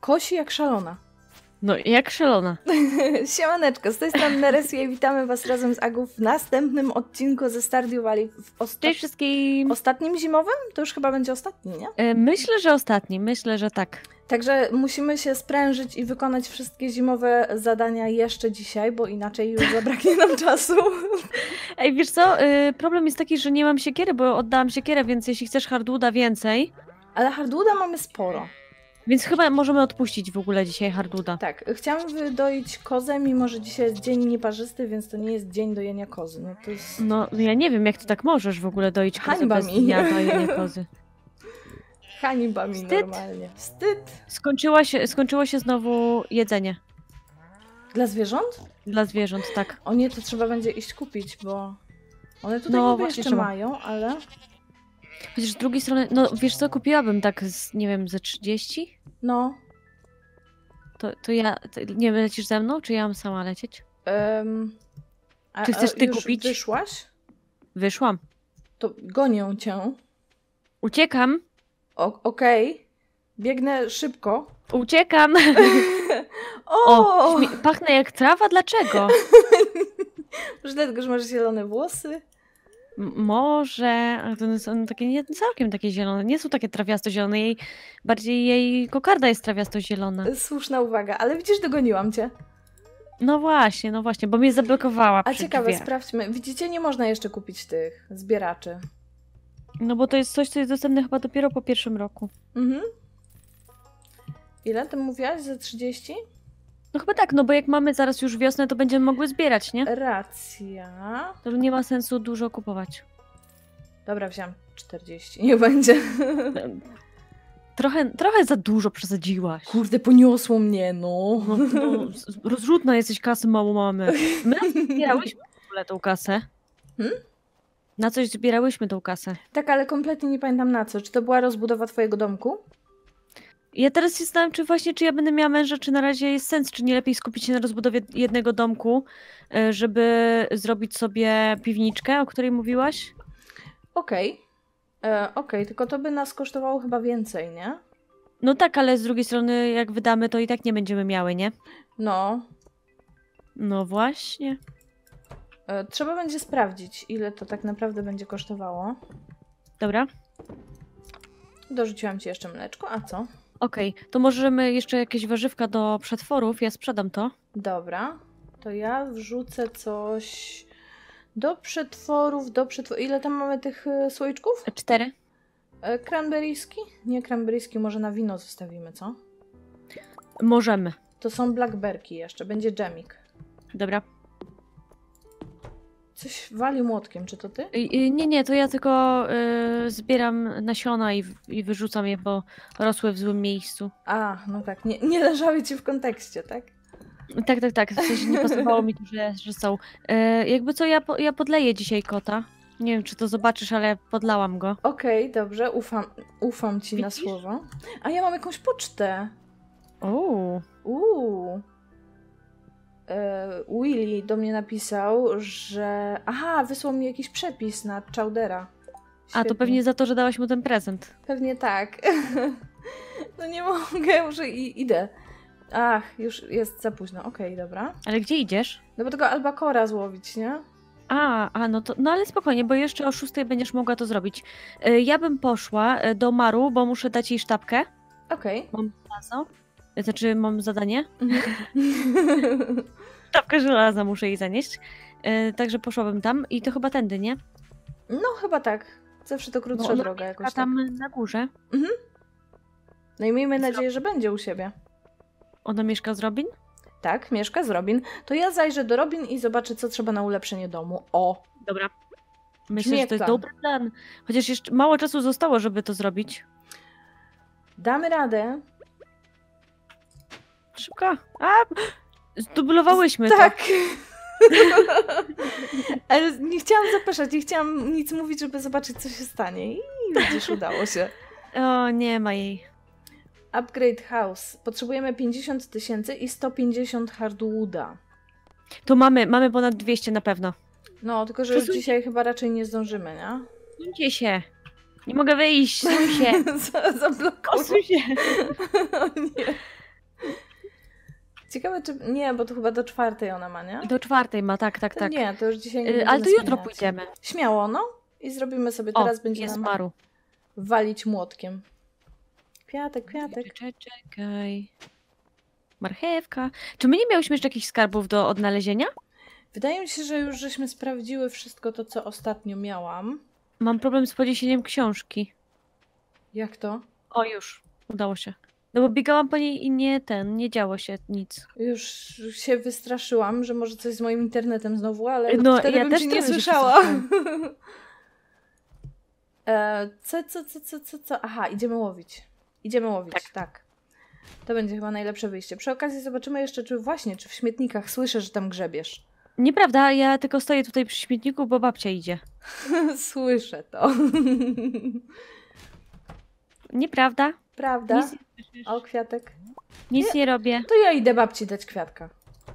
Kosi jak szalona. No, jak szalona. Siemaneczko, z tej strony Neresia i witamy was razem z Agu w następnym odcinku ze Stardew Valley. Cześć wszystkim. Ostatnim zimowym? To już chyba będzie ostatni, nie? Myślę, że ostatni. Myślę, że tak. Także musimy się sprężyć i wykonać wszystkie zimowe zadania jeszcze dzisiaj, bo inaczej już zabraknie nam czasu. Ej, wiesz co? Problem jest taki, że nie mam siekiery, bo oddałam siekierę, więc jeśli chcesz hardwooda więcej... Ale hardwooda mamy sporo. Więc chyba możemy odpuścić w ogóle dzisiaj hardwooda. Tak, chciałam wydoić kozę, mimo że dzisiaj jest dzień nieparzysty, więc to nie jest dzień dojenia kozy. No, to jest... no ja nie wiem, jak ty tak możesz w ogóle doić kozę Hańba bez mi. dnia dojenia kozy. Hańba mi Wstyd. normalnie. Wstyd. Skończyło się znowu jedzenie. Dla zwierząt? Dla zwierząt, tak. O nie, to trzeba będzie iść kupić, bo one tutaj No, niby właśnie jeszcze trzeba. mają, ale... Chociaż z drugiej strony, no wiesz co, kupiłabym tak z, nie wiem, ze 30? No. To ja, nie wiem, lecisz ze mną, czy ja mam sama lecieć? Czy chcesz ty już kupić? wyszłaś? Wyszłam. To gonię cię. Uciekam. Okej. Biegnę szybko. Uciekam. O! Pachnę jak trawa? Dlaczego? Może dlatego, że masz zielone włosy? Może, ale to są takie nie całkiem takie zielone. Nie są takie trawiasto-zielone. Bardziej jej kokarda jest trawiasto-zielona. Słuszna uwaga, ale widzisz, dogoniłam cię. No właśnie, bo mnie zablokowała A przy ciekawe, drzwiach. sprawdźmy. Widzicie, nie można jeszcze kupić tych zbieraczy. No bo to jest coś, co jest dostępne chyba dopiero po 1. roku. Mhm. Ile ty mówiłaś? Ze 30? No chyba tak, no bo jak mamy zaraz już wiosnę, to będziemy mogły zbierać, nie? Racja. To nie ma sensu dużo kupować. Dobra, wziąłem 40. Nie będzie. Trochę za dużo przesadziłaś. Kurde, poniosło mnie, no. No, rozrzutna jesteś, kasy mało mamy. My zbierałyśmy w ogóle tą kasę. Na coś zbierałyśmy tą kasę. Tak, ale kompletnie nie pamiętam na co. Czy to była rozbudowa twojego domku? Ja teraz się zastanawiam, czy ja będę miała męża, czy na razie jest sens, czy nie lepiej skupić się na rozbudowie jednego domku, żeby zrobić sobie piwniczkę, o której mówiłaś? Okej. Okej, tylko to by nas kosztowało chyba więcej, nie? No tak, ale z drugiej strony jak wydamy, to i tak nie będziemy miały, nie? No. No właśnie. Trzeba będzie sprawdzić, ile to tak naprawdę będzie kosztowało. Dobra. Dorzuciłam ci jeszcze mleczko, a co? Okej, to możemy jeszcze jakieś warzywka do przetworów, ja sprzedam to. Dobra. To ja wrzucę coś do przetworów, Ile tam mamy tych słoiczków? 4. Cranberryski? Nie cranberryski, może na wino zostawimy, co? Możemy. To są blackberki jeszcze, będzie dżemik. Dobra. Coś wali młotkiem, czy to ty? Nie, to ja tylko zbieram nasiona i wyrzucam je, bo rosły w złym miejscu. A, no tak, nie leżały ci w kontekście, tak? Tak. W sensie nie pasowało mi tu, że są. Jakby co, ja podleję dzisiaj kota. Nie wiem, czy to zobaczysz, ale podlałam go. Okej, dobrze, ufam ci na Widzisz? słowo. A ja mam jakąś pocztę. O. Willy do mnie napisał, że... Aha, wysłał mi jakiś przepis na Chowdera. A, to Świetnie. pewnie za to, że dałaś mu ten prezent. Pewnie tak. No nie mogę, może idę. Ach, już jest za późno. Okej, dobra. Ale gdzie idziesz? No bo tego albakora złowić, nie? No ale spokojnie, bo jeszcze o 6 będziesz mogła to zrobić. Ja bym poszła do Maru, bo muszę dać jej sztabkę. Okej. Mam żelazo. Znaczy, mam zadanie. Mhm. Sztabkę żelaza muszę jej zanieść. Także poszłabym tam i to chyba tędy, nie? No chyba tak. Zawsze to krótsza Ona droga mieszka jakoś tam tak. na górze. No i miejmy nadzieję, że będzie u siebie. Ona mieszka z Robin? Tak, mieszka z Robin. To ja zajrzę do Robin i zobaczę, co trzeba na ulepszenie domu. O! Dobra. Myślę, Brzmi że to jest jak plan. dobry plan. Chociaż jeszcze mało czasu zostało, żeby to zrobić. Damy radę. Szybko. Zdublowałyśmy to. Tak! Ale nie chciałam zapeszać, nie chciałam nic mówić, żeby zobaczyć, co się stanie. I widzisz, udało się. O, nie ma jej. Upgrade house. Potrzebujemy 50 000 i 150 hardwooda. To mamy ponad 200 na pewno. No, tylko że już Przesuń- dzisiaj chyba raczej nie zdążymy, nie? Suńcie się. Nie mogę wyjść, suń się. Zablokował. Osuń się. O nie. Ciekawe, czy... Nie, bo to chyba do 4 ona ma, nie? Do 4 ma, tak. To nie, to już dzisiaj nie Ale będziemy to jutro zmieniać. pójdziemy. Śmiało, no. I zrobimy sobie, O, teraz będzie jest nam Maru. walić młotkiem. Kwiatek. Czekaj. Marchewka. Czy my nie miałyśmy jeszcze jakichś skarbów do odnalezienia? Wydaje mi się, że już żeśmy sprawdziły wszystko to, co ostatnio miałam. Mam problem z podniesieniem książki. Jak to? O, już. Udało się. No bo biegałam po niej i nie działo się nic. Już się wystraszyłam, że może coś z moim internetem znowu, ale No, wtedy ja bym też cię nie trochę się słyszała. przestraszyłam. Co? Aha, idziemy łowić. Tak. To będzie chyba najlepsze wyjście. Przy okazji zobaczymy jeszcze, czy w śmietnikach słyszę, że tam grzebiesz. Nieprawda, ja tylko stoję tutaj przy śmietniku, bo babcia idzie. Słyszę to. Nieprawda? Prawda? Nic nie słyszysz. O, kwiatek. Nic nie robię. To ja idę babci dać kwiatka.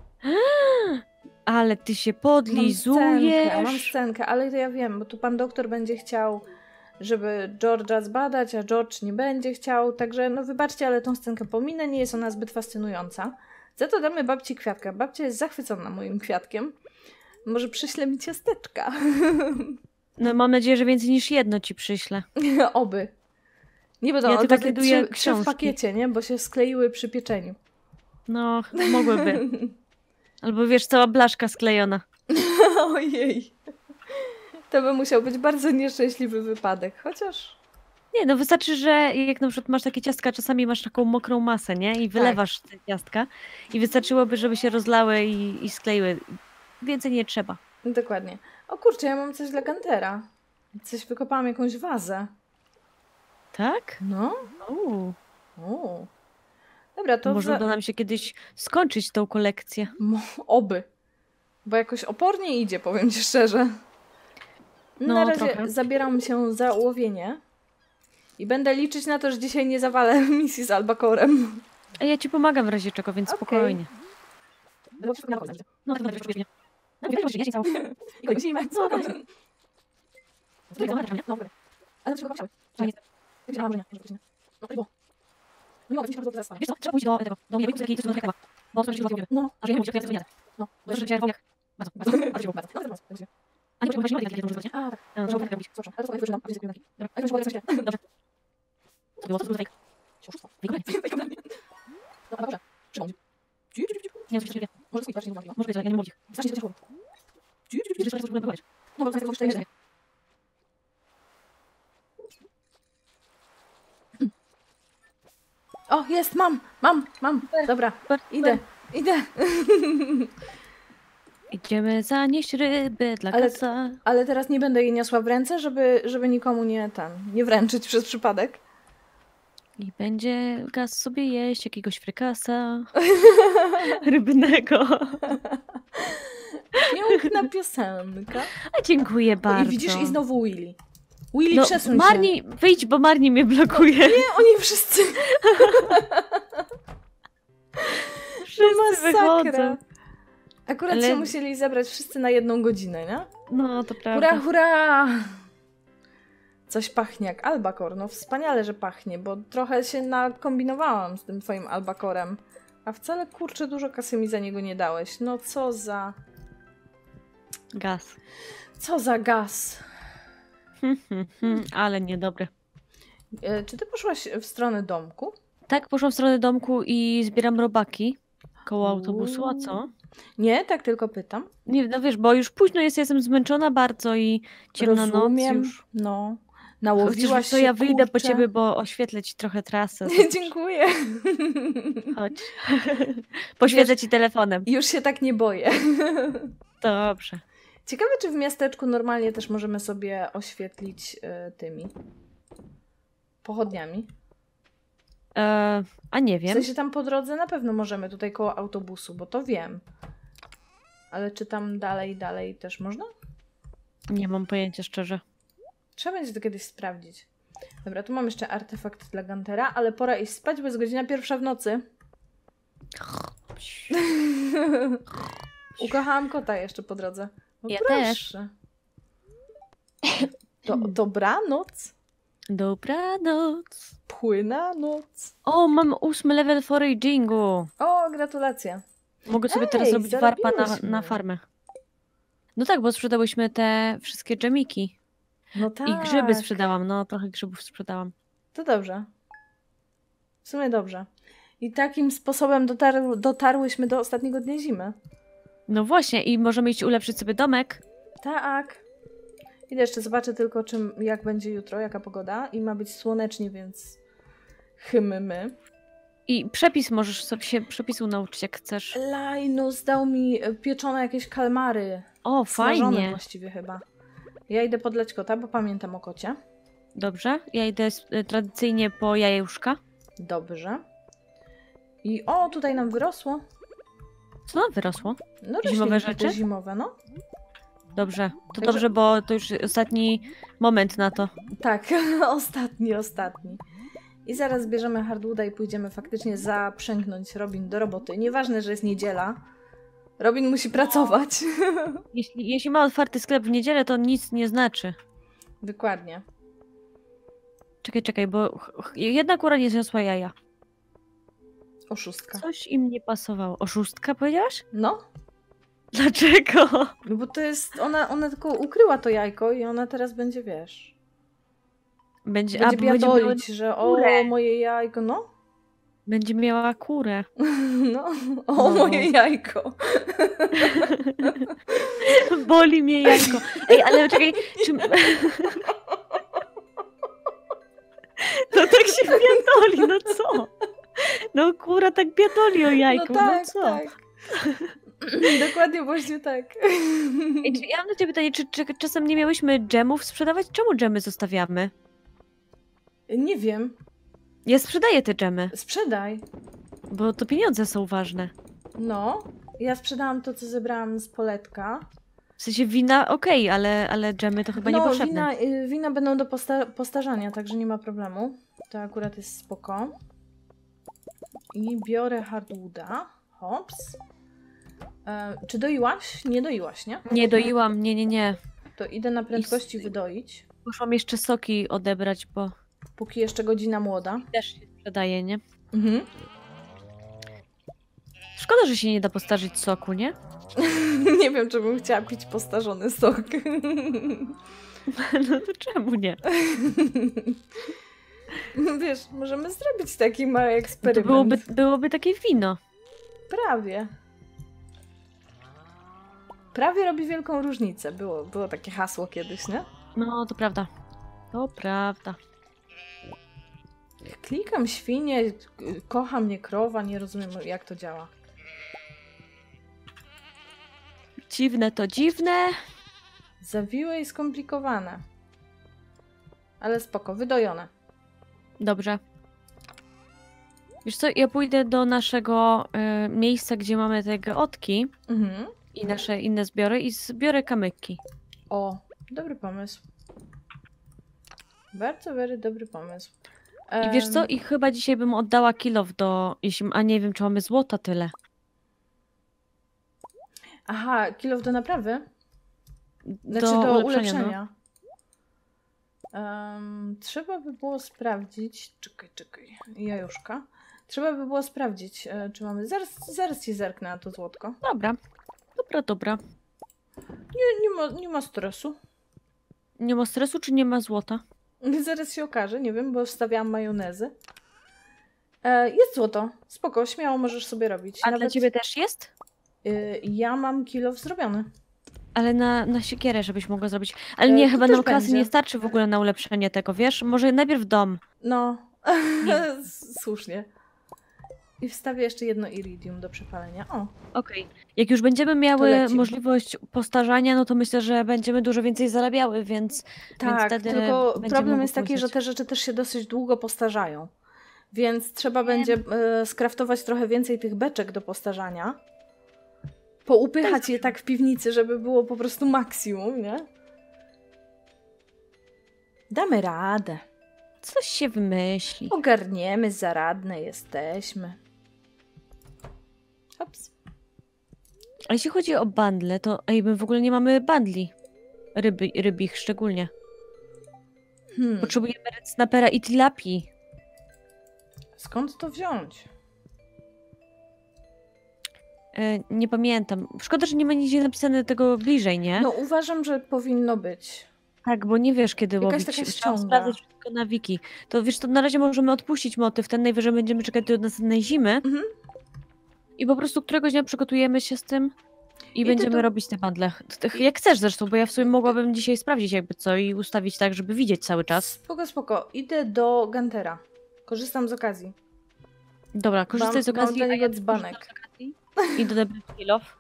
Ale ty się podlizujesz. Mam scenkę, ale to ja wiem, bo tu pan doktor będzie chciał, żeby George'a zbadać, a George nie będzie chciał, także no wybaczcie, ale tą scenkę pominę, nie jest ona zbyt fascynująca. Za to damy babci kwiatka. Babcia jest zachwycona moim kwiatkiem. Może przyśle mi ciasteczka. No mam nadzieję, że więcej niż jedno ci przyślę. Oby. Nie będą Ja one tylko takie znajduję trzy w książki. pakiecie, nie? Bo się skleiły przy pieczeniu. No, mogłyby. Albo wiesz, cała blaszka sklejona. Ojej. To by musiał być bardzo nieszczęśliwy wypadek. Chociaż... Nie, no wystarczy, że jak na przykład masz takie ciastka, czasami masz taką mokrą masę, nie? I wylewasz te ciastka. I wystarczyłoby, żeby się rozlały i skleiły. Więcej nie trzeba. Dokładnie. O kurczę, ja mam coś dla Guntera. Coś wykopałam, jakąś wazę. Tak? No. O. Dobra, to Może uda nam się kiedyś skończyć tą kolekcję. Oby. Bo jakoś opornie idzie, powiem ci szczerze. No, Na razie trochę. zabieram się za łowienie. I będę liczyć na to, że dzisiaj nie zawalę misji z albakorem. A ja ci pomagam w razie czego, więc Okej. spokojnie. Było wszystko na rok, znaczy. No, tak naprawdę nie. No, wiesz, ja się całą. I go zimę. No, Co? dobrze. Ale dlaczego chciałeś? Ja nie chcę. Ja wiedziałam, że nie. No to było. Nie mogę, mi się bardzo zaraz Wiesz co, trzeba pójść do tego, do mnie, coś do reklama. Bo to się rozwiązuje. No. A że ja nie wiem, jak to jest No. Bo jeszcze dzisiaj jak. Bardzo. A nie potrzeba właśnie takie różne, nie? A, tak. Trzeba tak robić. Proszę, ale to sobie wyżynam, a więc taki. Dobra. A już mogę coś się. Dobrze. Co było? Co to był fake? Oszustwo. Wygodnie. No, a dobrze. Przypomnij. Nie, coś nie Może swój strasznie nie mówiła. Może być, ale ja nie mówię ich. Strasznie to ciężko. Wiesz, że to jest powiesz. No, bo to jest O, jest, mam. Dobra, idę. Idziemy zanieść ryby dla Ale- kasa. Ale teraz nie będę jej niosła w ręce, żeby nikomu nie wręczyć przez przypadek. I będzie gaz sobie jeść jakiegoś frykasa rybnego. Piękna piosenka. A dziękuję bardzo. I widzisz, i znowu Willy. Willy, No, przesuń Marni, wyjdź, bo Marni mnie blokuje. Nie, oni wszyscy. Wszyscy Masakra. wychodzą. Akurat Ale- się musieli zebrać wszyscy na 1 godzinę, nie? No, to prawda. Hurra! Coś pachnie jak albakor. No wspaniale, że pachnie, bo trochę się nakombinowałam z tym twoim albakorem. A wcale, kurczę, dużo kasy mi za niego nie dałeś. No co za... Gaz. Co za gaz. Ale niedobre. Czy ty poszłaś w stronę domku? Tak, poszłam w stronę domku i zbieram robaki koło autobusu, a co? Nie, tak tylko pytam. Nie, no wiesz, bo już późno jest, jestem zmęczona bardzo i ciemna Rozumiem. noc już. No. Chociaż Nałowiłaś wiesz co, się, ja wyjdę po kurczę. ciebie, bo oświetlę ci trochę trasę. Dziękuję. Chodź. Poświecę ci telefonem. Już się tak nie boję. Dobrze. Ciekawe, czy w miasteczku normalnie też możemy sobie oświetlić tymi pochodniami. A nie W wiem. sensie tam po drodze na pewno możemy, tutaj koło autobusu, bo to wiem. Ale czy tam dalej też można? Nie mam pojęcia szczerze. Trzeba będzie to kiedyś sprawdzić. Dobra, tu mam jeszcze artefakt dla Guntera, ale pora iść spać, bo jest godzina 1 w nocy. Ukochałam kota jeszcze po drodze. No Ja proszę. Dobranoc. Dobranoc. Płyna noc. O, mam 8 level foragingu. O, gratulacje. Mogę sobie teraz Ej, robić warpa zarobiłyśmy. na farmę. No tak, bo sprzedałyśmy te wszystkie dżemiki. No tak. I grzyby sprzedałam, no trochę grzybów sprzedałam. To dobrze. W sumie dobrze. I takim sposobem dotarłyśmy do ostatniego dnia zimy. No właśnie, i możemy iść ulepszyć sobie domek. Tak. Idę jeszcze zobaczę tylko, jak będzie jutro, jaka pogoda. I ma być słonecznie, więc hymmy. I przepis możesz sobie się przepisu nauczyć, jak chcesz. Linus dał mi pieczone jakieś kalmary. O, Smażone fajnie. właściwie chyba. Ja idę podleć kota, bo pamiętam o kocie. Dobrze, ja idę tradycyjnie po jajuszka. Dobrze. I o, tutaj nam wyrosło. Co nam wyrosło? No Zimowe roślinki te rzeczy? zimowe, no. Dobrze, to Także- dobrze, bo to już ostatni moment na to. Tak, ostatni. I zaraz bierzemy hardwooda i pójdziemy faktycznie zaprzęgnąć Robin do roboty. Nieważne, że jest niedziela. Robin musi pracować. Jeśli ma otwarty sklep w niedzielę, to nic nie znaczy. Dokładnie. Czekaj, bo jedna kura nie zniosła jaja. Oszustka. Coś im nie pasowało. Oszustka powiedziałaś? No, Dlaczego? no bo to jest... Ona tylko ukryła to jajko i ona teraz będzie, wiesz... Będzie Będzie bo będzie miała, biadolić, że o, kurę. moje jajko, no. będzie miała kurę. No, o, moje jajko. Boli mnie jajko. Ej, ale czekaj, czy... To tak się biadoli, no co? No kura tak biadoli o jajku, no co? tak. Dokładnie właśnie tak. Ej, ja mam do ciebie pytanie, czy czasem nie miałyśmy dżemów sprzedawać? Czemu dżemy zostawiamy? Nie wiem. Ja sprzedaję te dżemy, Sprzedaj. bo to pieniądze są ważne. No, ja sprzedałam to, co zebrałam z poletka. W sensie wina okej, ale dżemy to chyba niepotrzebne. Wina będą do postarzania, także nie ma problemu. To akurat jest spoko. I biorę hardwooda. Hops. Czy doiłaś? Nie doiłaś, nie? Nie doiłam, nie. To idę na prędkości wydoić, Poszłam jeszcze soki odebrać, bo póki jeszcze godzina młoda. też się sprzedaje, nie? Mhm. Szkoda, że się nie da postarzyć soku, nie? Nie wiem, czy bym chciała pić postarzony sok. No to czemu nie? Wiesz, możemy zrobić taki mały To eksperyment. byłoby takie wino. Prawie. Prawie robi wielką różnicę. Było takie hasło kiedyś, nie? No, to prawda. To prawda. Klikam świnie, kocha mnie krowa, nie rozumiem jak to działa. Dziwne to dziwne. Zawiłe i skomplikowane. Ale spoko, wydojone. Dobrze. Wiesz co, ja pójdę do naszego miejsca, gdzie mamy te geotki Mhm. i nasze inne zbiory i zbiorę kamyki. O, dobry pomysł. Bardzo, very dobry pomysł. I wiesz co, i chyba dzisiaj bym oddała kilof a nie wiem, czy mamy złota tyle. Aha, kilof do naprawy? Znaczy Do do ulepszenia, ulepszenia. Trzeba by było sprawdzić. Czekaj. Jajuszka. Trzeba by było sprawdzić, czy mamy. Zaraz ci zerknę na to złotko. Dobra. Nie ma stresu. Nie ma stresu, czy nie ma złota? Zaraz się okaże, nie wiem, bo wstawiałam majonezy. Jest złoto. Spoko, śmiało możesz sobie robić. A dla ciebie też jest? Ja mam kilof zrobiony. Ale na siekierę, żebyś mogła zrobić. Ale To nie, chyba też nam kasy będzie. nie starczy w ogóle na ulepszenie tego, wiesz? Może najpierw dom. No, słusznie. I wstawię jeszcze jedno iridium do przepalenia. O, Okej. Jak już będziemy miały lecimy. możliwość postarzania, no to myślę, że będziemy dużo więcej zarabiały, więc tak, wtedy tylko będziemy problem mogły jest taki, że pomyśleć. te rzeczy też się dosyć długo postarzają. Więc trzeba będzie skraftować trochę więcej tych beczek do postarzania. Poupychać je tak w piwnicy, żeby było po prostu maksimum, nie? Damy radę. Coś się wymyśli. Ogarniemy, zaradne jesteśmy. Ops. A jeśli chodzi o bundle, to my w ogóle nie mamy bundli. Rybich szczególnie. Potrzebujemy red snapera i tilapii. Skąd to wziąć? Nie pamiętam. Szkoda, że nie ma nigdzie napisane tego bliżej, nie? No uważam, że powinno być. Tak, bo nie wiesz, kiedy Jakaś łowić. taka Trzeba ściąga. sprawdzać wszystko na wiki. To wiesz, to na razie możemy odpuścić motyw. Ten najwyżej będziemy czekać do następnej zimy. Mhm. I po prostu któregoś dnia przygotujemy się z tym i ty będziemy to- robić te bundle. Jak chcesz zresztą, bo ja w sumie mogłabym dzisiaj sprawdzić jakby co i ustawić tak, żeby widzieć cały czas. Spoko. Idę do Guntera. Korzystam z okazji. Dobra, korzystaj z Mam okazji. dla a niego ja dzbanek. korzystam z okazji I do kill off.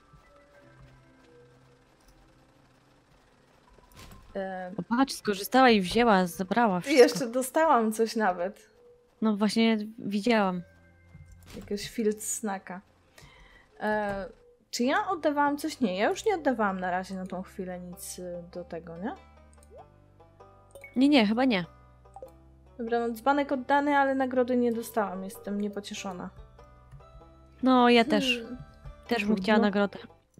O, patrz, skorzystała i wzięła, zabrała I wszystko. jeszcze dostałam coś nawet. No właśnie widziałam. Jakiegoś field snacka. Czy ja oddawałam coś? Nie, ja już nie oddawałam na razie na tą chwilę nic do tego, nie? Nie, chyba nie. Dobra, no dzbanek oddany, ale nagrody nie dostałam. Jestem niepocieszona. No, ja też. Hmm. Też bym Trudno. chciała nagrodę.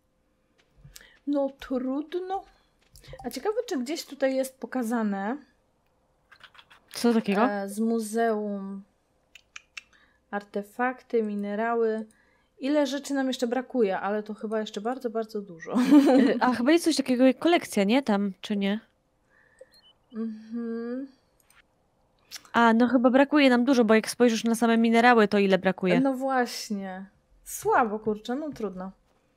No trudno. A ciekawe, czy gdzieś tutaj jest pokazane Co takiego? z muzeum artefakty, minerały. Ile rzeczy nam jeszcze brakuje, ale to chyba jeszcze bardzo, bardzo dużo. A chyba jest coś takiego jak kolekcja, nie? Tam, czy nie? Mhm. A, no chyba brakuje nam dużo, bo jak spojrzysz na same minerały, to ile brakuje? No właśnie. Słabo, kurczę, no trudno.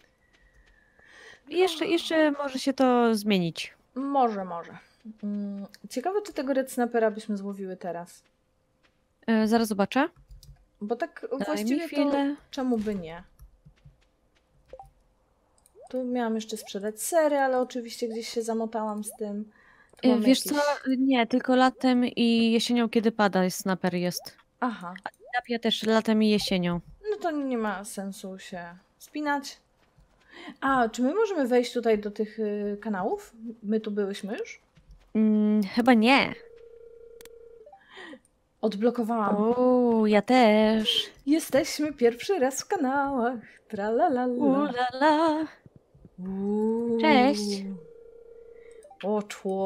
Jeszcze może się to zmienić. Może. Ciekawe, czy tego red snapera byśmy złowiły teraz. Zaraz zobaczę. Bo tak Daj mi właściwie to chwilę. czemu by nie? Tu miałam jeszcze sprzedać sery, ale oczywiście gdzieś się zamotałam z tym. Tu mamy Wiesz jakieś... co? Nie, tylko latem i jesienią, kiedy pada, jest snapper jest. Aha, Tilapia też latem i jesienią. no to nie ma sensu się spinać. A, czy my możemy wejść tutaj do tych kanałów? My tu byłyśmy już? Chyba nie. Odblokowałam. O, ja też. Jesteśmy pierwszy raz w kanałach. Tralalala. Ulala. Uuu. Cześć. O,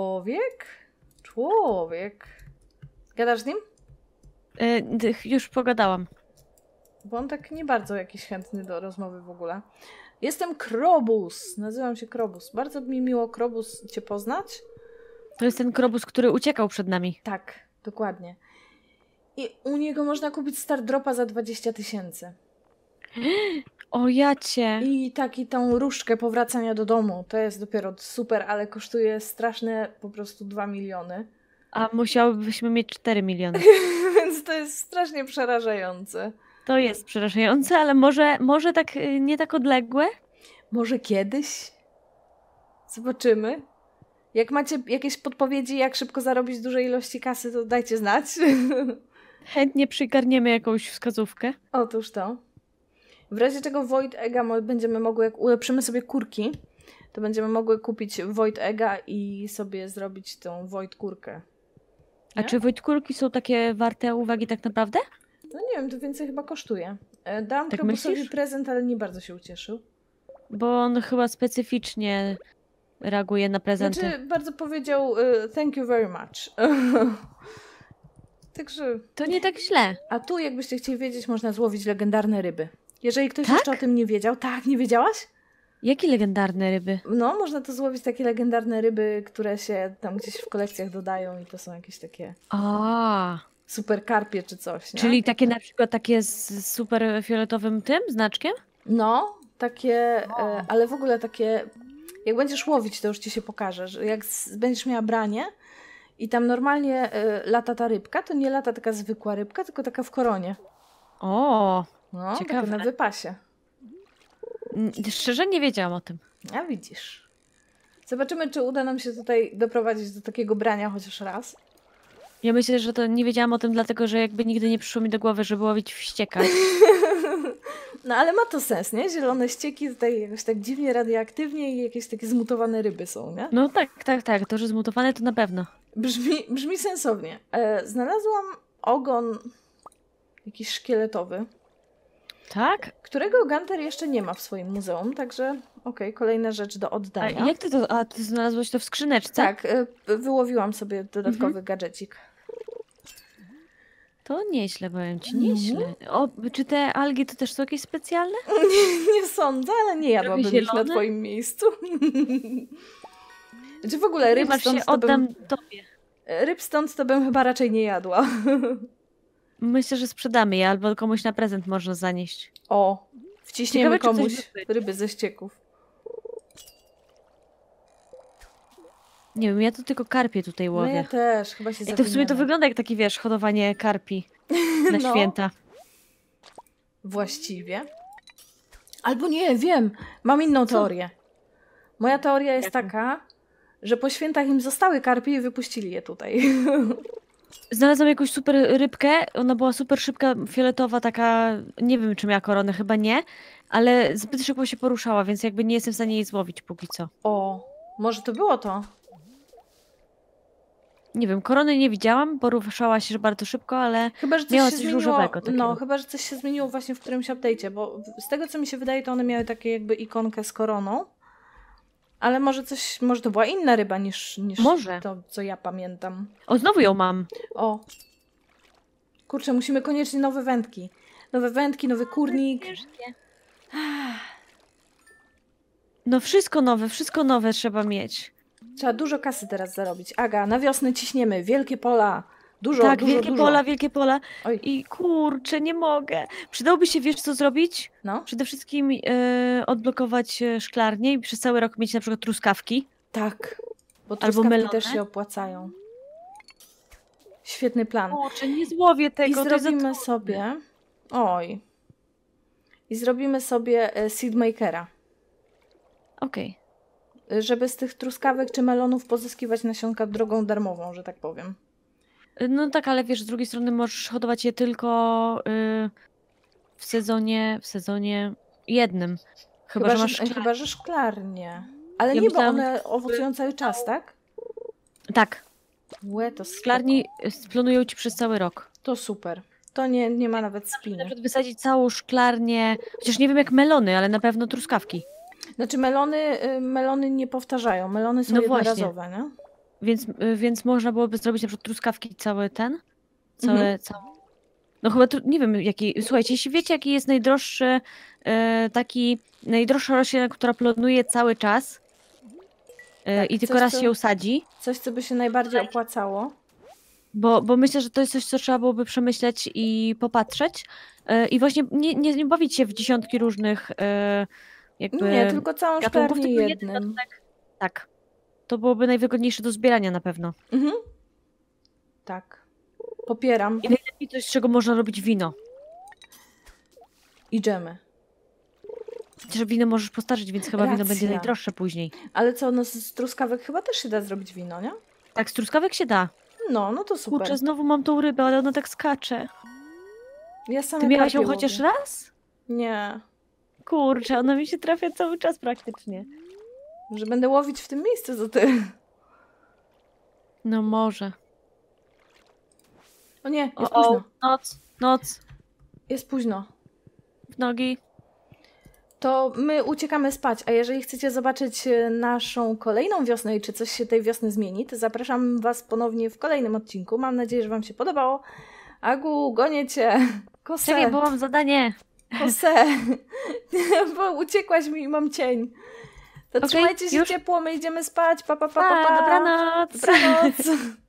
człowiek. Gadasz z nim? Już pogadałam. Bo on tak nie bardzo jakiś chętny do rozmowy w ogóle. Jestem Krobus. Nazywam się Krobus. Bardzo mi miło, Krobus, cię poznać. To jest ten krobus, który uciekał przed nami. Tak, dokładnie. I u niego można kupić Star Dropa za 20 000. O, jacie. I tą różdżkę powracania do domu. To jest dopiero super, ale kosztuje straszne po prostu 2 miliony. A musiałybyśmy mieć 4 miliony. Więc to jest strasznie przerażające. To jest przerażające, ale może tak nie tak odległe? Może kiedyś? Zobaczymy. Jak macie jakieś podpowiedzi, jak szybko zarobić duże ilości kasy, to dajcie znać. Chętnie przygarniemy jakąś wskazówkę. Otóż to. W razie czego Void Egga będziemy mogły, jak ulepszymy sobie kurki, to będziemy mogły kupić Void Egga i sobie zrobić tą Void kurkę. A Nie? czy wojtkurki są takie warte uwagi tak naprawdę? No nie wiem, to więcej chyba kosztuje. Dałam Tak Krobusowi myślisz? prezent, ale nie bardzo się ucieszył. Bo on chyba specyficznie reaguje na prezenty. Znaczy, bardzo powiedział thank you very much. Także... To nie tak źle. A tu, jakbyście chcieli wiedzieć, można złowić legendarne ryby. Jeżeli ktoś Tak? jeszcze o tym nie wiedział. Tak, nie wiedziałaś? Jakie legendarne ryby? No, można to złowić takie legendarne ryby, które się tam gdzieś w kolekcjach dodają i to są jakieś takie A, super karpie czy coś, nie? czyli takie na przykład takie z super fioletowym tym znaczkiem? No, takie, ale w ogóle takie, jak będziesz łowić, to już ci się pokaże, że jak będziesz miała branie i tam normalnie lata ta rybka, to nie lata taka zwykła rybka, tylko taka w koronie. O, No, ciekawe. taka na wypasie. Szczerze nie wiedziałam o tym. A widzisz. Zobaczymy, czy uda nam się tutaj doprowadzić do takiego brania chociaż raz. Ja myślę, że to nie wiedziałam o tym, dlatego że jakby nigdy nie przyszło mi do głowy, żeby łowić wścieka. No ale ma to sens, nie? Zielone ścieki tutaj jakoś tak dziwnie radioaktywnie i jakieś takie zmutowane ryby są, nie? No tak. To, że zmutowane to na pewno. Brzmi sensownie. Znalazłam ogon jakiś szkieletowy, Tak? którego Gunter jeszcze nie ma w swoim muzeum, także okej, kolejna rzecz do A oddania. jak ty to... A ty znalazłeś to w skrzyneczce? Tak, wyłowiłam sobie dodatkowy gadżecik. To nieźle, powiem ci, No. nieźle. O, czy te algi to też są jakieś specjalne? Nie sądzę, ale nie jadłabym ich na zielone? twoim miejscu. Czy w ogóle Nie ryb masz się, stąd to bym... oddam tobie. Ryb stąd to bym chyba raczej nie jadła. Myślę, że sprzedamy je, albo komuś na prezent można zanieść. O, wciśniemy Ciekawe, czy coś komuś wypłynie. ryby ze ścieków. Nie wiem, ja to tylko karpie tutaj No ja łowię. też, chyba się I to w sumie to zawiniemy. wygląda jak taki, wiesz, hodowanie karpi na No. święta. Właściwie. Albo nie, wiem. Mam inną teorię. Moja teoria jest Jaką? taka, że po świętach im zostały karpie i wypuścili je tutaj. Znalazłam jakąś super rybkę, ona była super szybka, fioletowa, taka, nie wiem czy miała koronę, chyba nie, ale zbyt szybko się poruszała, więc jakby nie jestem w stanie jej złowić póki co. O, może to było to. Nie wiem, korony nie widziałam, poruszała się bardzo szybko, ale Chyba, że coś miała się coś zmieniło. różowego takiego. No, chyba, że coś się zmieniło właśnie w którymś update'cie, bo z tego, co mi się wydaje, to one miały takie jakby ikonkę z koroną. Ale może to była inna ryba niż Może. to, co ja pamiętam. O, znowu ją mam. O. Kurczę, musimy koniecznie nowe wędki. Nowe wędki, nowy kurnik. No wszystko nowe trzeba mieć. Trzeba dużo kasy teraz zarobić. Aga, na wiosnę ciśniemy. Wielkie pola. Dużo, Tak, dużo, dużo. wielkie pola. Oj. I kurczę, nie mogę. Przydałoby się, wiesz co zrobić? No, Przede wszystkim odblokować szklarnię i przez cały rok mieć na przykład truskawki. tak. Bo Albo truskawki melony. też się opłacają. Świetny plan. Kurczę, nie złowię I tego. to jest za zrobimy trudne. sobie... Oj. I zrobimy sobie seedmakera. Okej. Żeby z tych truskawek czy melonów pozyskiwać nasionka drogą darmową, że tak powiem. No tak, ale wiesz, z drugiej strony możesz hodować je tylko w sezonie jednym. Chyba, że masz szklarnię. Chyba, że szklarnie. Ale Ja nie, myślałam, bo one owocują cały czas, tak? Tak, Łe, to w szklarni splonują ci przez cały rok. To super. To nie ma nawet Na spiny. przykład wysadzić całą szklarnię, chociaż nie wiem jak melony, ale na pewno truskawki. Znaczy melony nie powtarzają. Melony są No właśnie. jednorazowe, nie? Więc można byłoby zrobić na przykład truskawki cały ten. Mhm. No chyba tu, nie wiem jaki. Słuchajcie, jeśli wiecie jaki jest najdroższy, najdroższa roślina, która plonuje cały czas Tak, i tylko coś, raz co- się usadzi, Coś, co by się najbardziej opłacało. bo myślę, że to jest coś, co trzeba byłoby przemyśleć i popatrzeć i właśnie nie bawić się w dziesiątki różnych jakby Nie, tylko całą gatunków, szklarnię tylko jednym. gatunek. Tak. To byłoby najwygodniejsze do zbierania na pewno. Mhm. Tak. Popieram. I najlepiej coś, z czego można robić wino. I dżemy. Chociaż wino możesz postarzyć, więc chyba wino będzie Racja. najdroższe później. Ale co, no z truskawek chyba też się da zrobić wino, nie? Tak, z truskawek się da. No to super. Kurczę, znowu mam tą rybę, ale ona tak skacze. Ja same Ty miałaś ją karpie chociaż łowię. raz? Nie. Kurczę, ona mi się trafia cały czas praktycznie. Że będę łowić w tym miejscu, co ty. No może. O nie, jest O, późno. noc, Jest późno. w nogi. To my uciekamy spać, a jeżeli chcecie zobaczyć naszą kolejną wiosnę i czy coś się tej wiosny zmieni, to zapraszam Was ponownie w kolejnym odcinku. Mam nadzieję, że Wam się podobało. Agu, gonię Cię. Kosę, Czekaj, bo mam zadanie. kosę. Bo uciekłaś mi i mam cień. To Okej, trzymajcie się już. ciepło, my idziemy spać. Pa, pa, pa, Pa, pa, pa. dobranoc. Dobranoc.